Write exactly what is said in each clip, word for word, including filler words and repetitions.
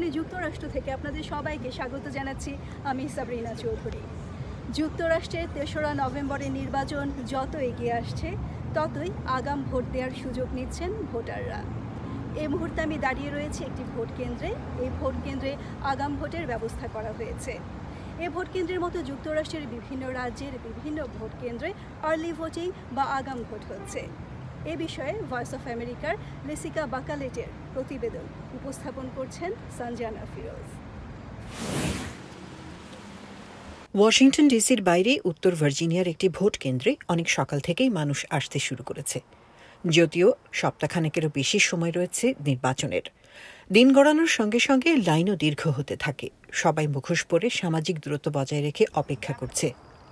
মাঝখানে যুক্তরাষ্ট্র থেকে আপনাদের সবাইকে স্বাগত জানাচ্ছি। আমি সাবরিনা চৌধুরী। যুক্তরাষ্ট্রের তেসরা নভেম্বরের নির্বাচন যত এগিয়ে আসছে ততই আগাম ভোট দেওয়ার সুযোগ নিচ্ছেন ভোটাররা। এই মুহূর্তে আমি দাঁড়িয়ে রয়েছি একটি ভোট কেন্দ্রে। এই ভোট কেন্দ্রে আগাম ভোটের ব্যবস্থা করা হয়েছে। এই ভোট কেন্দ্রের মতো যুক্তরাষ্ট্রের বিভিন্ন রাজ্যের বিভিন্ন ভোট কেন্দ্রে আর্লি ভোটিং বা আগাম ভোট হচ্ছে। এ বিষয়ে ভয়েস অফ আমেরিকার লেসিকা বাকালেটের প্রতিবেদন উপস্থাপন করছেন সঞ্জানা ফিরোজ। ওয়াশিংটন ডিসির বাইরে উত্তর ভার্জিনিয়ার একটি ভোট কেন্দ্রে অনেক সকাল থেকেই মানুষ আসতে শুরু করেছে। যদিও সপ্তাহখানেকেরও বেশি সময় রয়েছে নির্বাচনের। দিন গড়ানোর সঙ্গে সঙ্গে লাইনও দীর্ঘ হতে থাকে। সবাই মুখোশ পরে সামাজিক দূরত্ব বজায় রেখে অপেক্ষা করছে।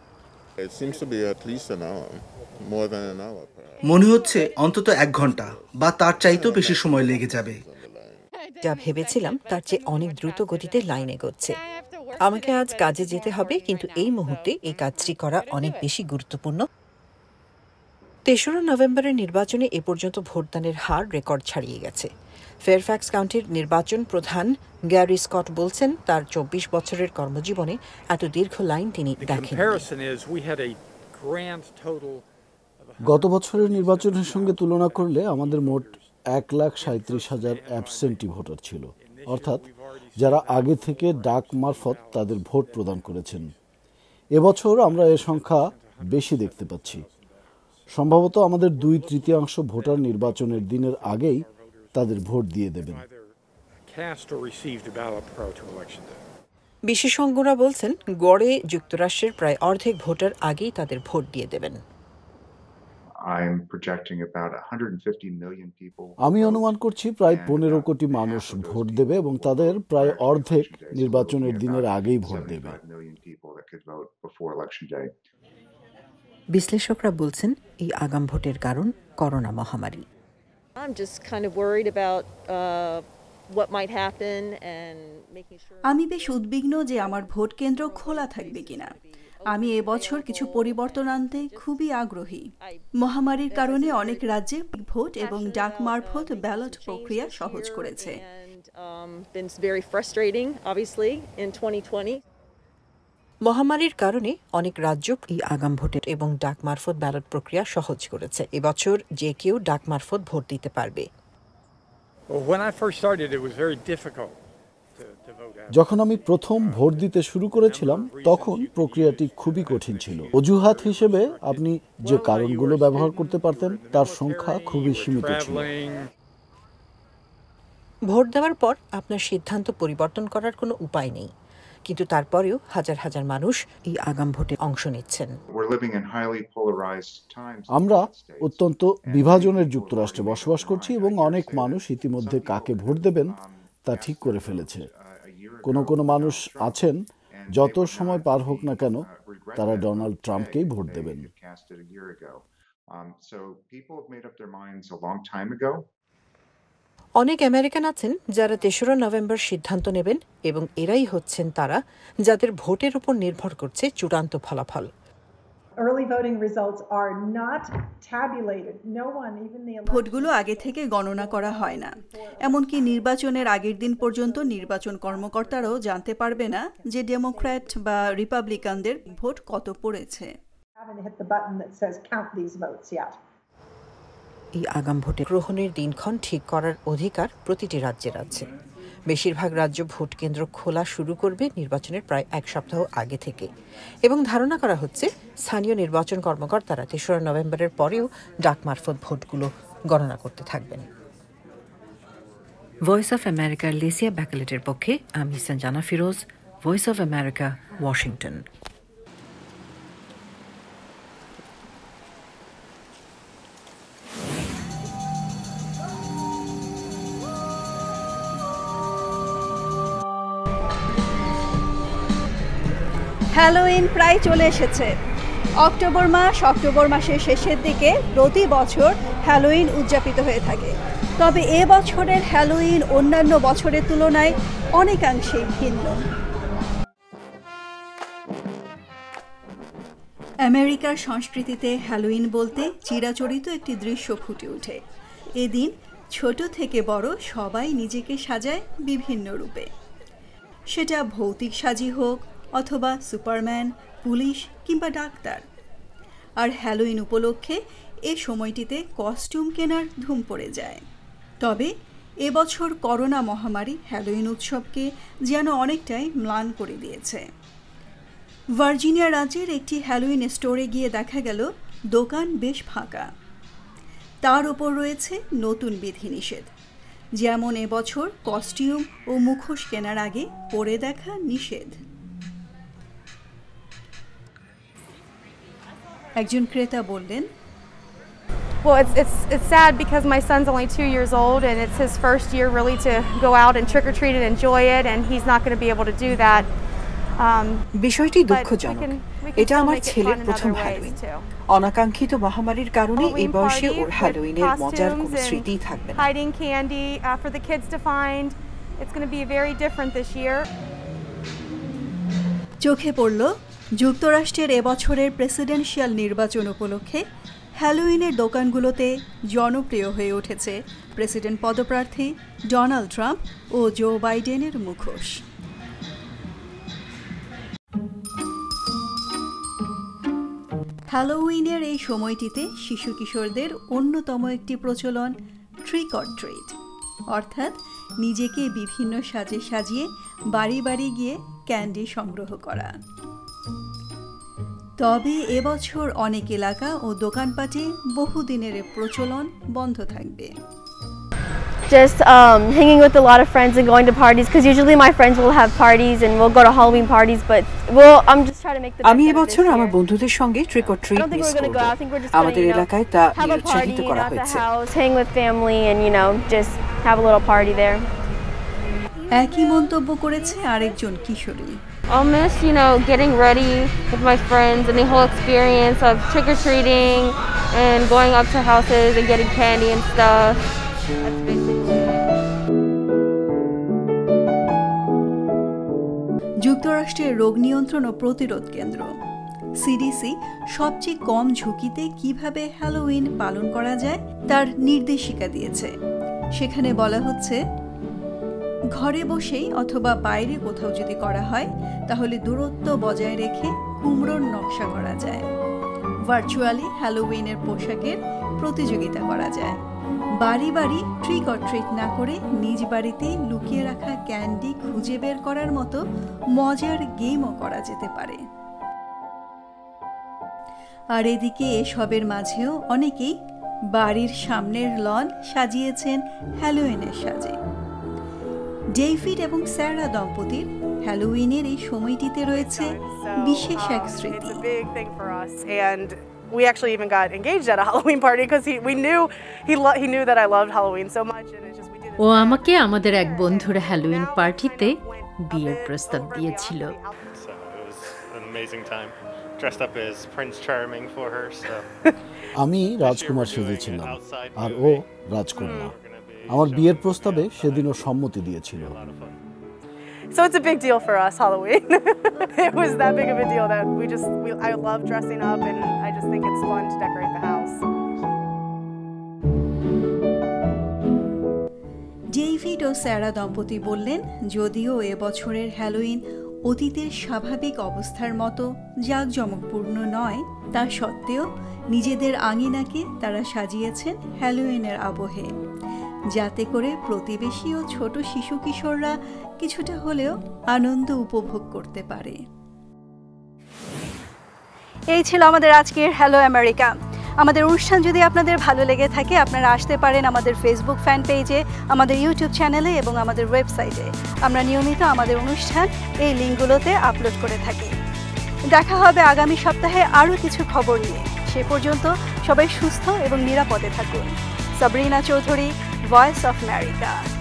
মনে হচ্ছে অন্তত এক ঘন্টা বা তার চাইতেও বেশি সময় লেগে যাবে। যা ভেবেছিলাম তার চেয়ে অনেক দ্রুত গতিতে লাইন এগোচ্ছে। আমাকে আজ কাজে যেতে হবে, কিন্তু এই মুহূর্তে এই কাজটি করা অনেক বেশি গুরুত্বপূর্ণ। তেসরা নভেম্বরের নির্বাচনে এ পর্যন্ত ভোটদানের হার রেকর্ড ছাড়িয়ে গেছে। ফেয়ারফ্যাক্স কাউন্টির নির্বাচন প্রধান গ্যারি স্কট বলছেন, তার চব্বিশ বছরের কর্মজীবনে এত দীর্ঘ লাইন তিনি দেখেন। গত বছরের নির্বাচনের সঙ্গে তুলনা করলে আমাদের মোট এক লাখ সাঁত্রিশ হাজার অ্যাবসেন্টি ভোটার ছিল, অর্থাৎ যারা আগে থেকে ডাক মারফত তাদের ভোট প্রদান করেছেন। এবছর আমরা এ সংখ্যা বেশি দেখতে পাচ্ছি। সম্ভবত আমাদের দুই তৃতীয়াংশ ভোটার নির্বাচনের দিনের আগেই তাদের ভোট দিয়ে দেবেন। বিশেষজ্ঞরা বলছেন, গড়ে যুক্তরাষ্ট্রের প্রায় অর্ধেক ভোটার আগেই তাদের ভোট দিয়ে দেবেন। আমি অনুমান করছি প্রায় পনেরো কোটি মানুষ ভোট দেবে এবং তাদের প্রায় অর্ধেক নির্বাচনের দিনের আগেই ভোট দেবে। বিশ্লেষকরা বলছেন, এই আগাম ভোটের কারণ করোনা মহামারী। আমি বেশ উদ্বিগ্ন যে আমার ভোট কেন্দ্র খোলা থাকবে কিনা। আমি এবছর কিছু পরিবর্তন আনতে খুবই আগ্রহী। মহামারীর কারণে অনেক রাজ্যে ভোট এবং ডাক মারফত ব্যালট প্রক্রিয়া সহজ করেছে। মহামারীর কারণে অনেক রাজ্য এই আগাম ভোটের এবং ডাক মারফত ব্যালট প্রক্রিয়া সহজ করেছে। এবছর যে কেউ ডাক মারফত ভোট দিতে পারবে। যখন আমি প্রথম ভোট দিতে শুরু করেছিলাম তখন প্রক্রিয়াটি খুবই কঠিন ছিল। অজুহাত হিসেবে আপনি যে কারণগুলো ব্যবহার করতে পারতেন তার সংখ্যা খুবই সীমিত ছিল। ভোট দেওয়ার পর আপনার সিদ্ধান্ত পরিবর্তন করার কোনো উপায় নেই, কিন্তু তারপরেও হাজার হাজার মানুষ এই আগাম ভোটে অংশ নিচ্ছেন। আমরা অত্যন্ত বিভাজনের যুক্তরাষ্ট্রে বসবাস করছি এবং অনেক মানুষ ইতিমধ্যে কাকে ভোট দেবেন তা ঠিক করে ফেলেছে। কোনো কোনো মানুষ আছেন, যত সময় পার হোক না কেন তারা ডোনাল্ড ট্রাম্পকেই ভোট দেবেন। অনেক আমেরিকান আছেন যারা তেসরা নভেম্বর সিদ্ধান্ত নেবেন এবং এরাই হচ্ছেন তারা যাদের ভোটের উপর নির্ভর করছে চূড়ান্ত ফলাফল। ভোটগুলো আগে থেকে গণনা করা হয় না। এমনকি নির্বাচনের আগের দিন পর্যন্ত নির্বাচন কর্মকর্তারাও জানতে পারবে না যে ডেমোক্র্যাট বা রিপাবলিকানদের ভোট কত পড়েছে। এই আগাম ভোটে গ্রহণের দিনক্ষণ ঠিক করার অধিকার প্রতিটি রাজ্যের আছে। বেশিরভাগ রাজ্য ভোট কেন্দ্র খোলা শুরু করবে নির্বাচনের প্রায় এক সপ্তাহ আগে থেকে, এবং ধারণা করা হচ্ছে স্থানীয় নির্বাচন কর্মকর্তারা তেসরা নভেম্বরের পরেও ডাক মারফত ভোটগুলো গণনা করতে থাকবেন। ভয়েস অফ আমেরিকার লেসিয়া ব্যাকালেটের পক্ষে আমি Sanjana Firoz, Voice of America, Washington. Halloween প্রায় চলে এসেছে। অক্টোবর মাস অক্টোবর মাসের শেষের দিকে প্রতি বছর হ্যালোউইন উদযাপিত হয়ে থাকে। তবে এ বছরের হ্যালোউইন অন্যান্য বছরের তুলনায় অনেকাংশেই ভিন্ন। আমেরিকার সংস্কৃতিতে হ্যালোউইন বলতে চিরাচরিত একটি দৃশ্য ফুটে ওঠে। এদিন ছোট থেকে বড় সবাই নিজেকে সাজায় বিভিন্ন রূপে, সেটা ভৌতিক সাজি হোক অথবা সুপারম্যান, পুলিশ কিংবা ডাক্তার। আর হ্যালোইন উপলক্ষে এ সময়টিতে কস্টিউম কেনার ধুম পড়ে যায়। তবে এবছর করোনা মহামারী হ্যালোইন উৎসবকে যেন অনেকটাই ম্লান করে দিয়েছে। ভার্জিনিয়া রাজ্যের একটি হ্যালোইন স্টোরে গিয়ে দেখা গেল দোকান বেশ ফাঁকা। তার ওপর রয়েছে নতুন বিধিনিষেধ, যেমন এবছর কস্টিউম ও মুখোশ কেনার আগে পরে দেখা নিষেধ। একজন ক্রেতা বললেন, Well, it's, it's, it's sad because my son's only two years old and it's his first year really to go out and trick-or-treat and enjoy it, and he's not going to be able to do that. Um, বিষয়টি but we দুঃখজনক। can, we can এটা still আমার make it ছেলের fun in প্রথম other Halloween. ways too. অনাকাঙ্ক্ষিত মহামারীর কারণে এই Halloween বয়সে party ওর with হ্যালোইনের মজার কোনো costumes স্মৃতিই and থাকবে না। hiding candy uh, for the kids to find. It's going to be very different this year. চোখে পড়ল যুক্তরাষ্ট্রের এবছরের প্রেসিডেন্সিয়াল নির্বাচন উপলক্ষে হ্যালোইনের দোকানগুলোতে জনপ্রিয় হয়ে উঠেছে প্রেসিডেন্ট পদপ্রার্থী ডোনাল্ড ট্রাম্প ও জো বাইডেনের মুখোশ। হ্যালোউইনের এই সময়টিতে শিশু কিশোরদের অন্যতম একটি প্রচলন ট্রিক অর ট্রিট, অর্থাৎ নিজেকে বিভিন্ন সাজে সাজিয়ে বাড়ি বাড়ি গিয়ে ক্যান্ডি সংগ্রহ করা। তবে এবছর অনেক এলাকা ও দোকানপাটে বহুদিনের প্রচলন বন্ধ থাকবে। Just um, hanging with a lot of friends and going to parties, because usually my friends will have parties and we'll go to Halloween parties, but well, I'm just trying to make the best আমি out of this এবছর আমার year. বন্ধুদের সঙ্গে trick or I treat don't think miss we're going to করব। go out. I think we're just going আমাদের to, you know, এলাকায় তা have a party নিরুৎসাহিত করা at the হয়েছে। house, hang with family, and you know, just have a little party there. একই মন্তব্য করেছে আরেকজন কিশোরী। I'll miss, you know, getting ready with my friends and the whole experience of trick-or-treating and going up to houses and getting candy and stuff. That's basically it. যুক্তরাষ্ট্রের রোগ নিয়ন্ত্রণ ও প্রতিরোধ কেন্দ্র CDC সবচেয়ে কম ঝুঁকিতে কিভাবে হ্যালোউইন পালন করা যায় তার নির্দেশিকা দিয়েছে। সেখানে বলা হচ্ছে, ঘরে বসেই অথবা বাইরে কোথাও যদি করা হয় তাহলে দূরত্ব বজায় রেখে কুমড়োর নকশা করা যায়। ভার্চুয়ালি হ্যালোউইনের পোশাকের প্রতিযোগিতা করা যায়। বাড়ি বাড়ি ট্রিক অর ট্রিট না করে নিজ বাড়িতে লুকিয়ে রাখা ক্যান্ডি খুঁজে বের করার মতো মজার গেমও করা যেতে পারে। আর এদিকে এসবের মাঝেও অনেকেই বাড়ির সামনের লন সাজিয়েছেন হ্যালোউইনের সাজে। ডেভিড এবং স্যারা দম্পতির হ্যালোউইনের এই সময়টিতে রয়েছে বিশেষ এক স্মৃতি। We actually even got engaged at a Halloween party because he we knew he lo- he knew that I loved Halloween so much, and it's just we did this. ও আমাকে আমাদের এক বন্ধুর হ্যালোউইন পার্টিতে বিয়ের প্রস্তাব দিয়েছিল। So it was an amazing time. Dressed up as Prince Charming for her. So আমি রাজকুমার সেজেছিলাম আর ও রাজকন্যা। আমার বিয়ের প্রস্তাবে সেদিনও সম্মতি দিয়েছিল। So it's a big deal for us, Halloween. It was that big of a deal that we just we I love dressing up, and I just think it's fun to decorate the house. David ও Sarah দম্পতি বললেন, যদিও এবছরের Halloween অতীতের স্বাভাবিক অবস্থার মতো জাঁকজমকপূর্ণ নয়, তা সত্ত্বেও নিজেদের আঙিনাকে তারা সাজিয়েছেন হ্যালোউইনের আবহে, যাতে করে প্রতিবেশী ও ছোট শিশু কিশোররা কিছুটা হলেও আনন্দ উপভোগ করতে পারে। এই ছিল আমাদের আজকের হ্যালো আমেরিকা। আমাদের অনুষ্ঠান যদি আপনাদের ভালো লেগে থাকে আপনারা আসতে পারেন আমাদের ফেসবুক ফ্যান পেজে, আমাদের ইউটিউব চ্যানেলে এবং আমাদের ওয়েবসাইটে। আমরা নিয়মিত আমাদের অনুষ্ঠান এই লিঙ্কগুলোতে আপলোড করে থাকি। দেখা হবে আগামী সপ্তাহে আরও কিছু খবর নিয়ে। সে পর্যন্ত সবাই সুস্থ এবং নিরাপদে থাকুন। Sabrina Chowdhury, Voice of America.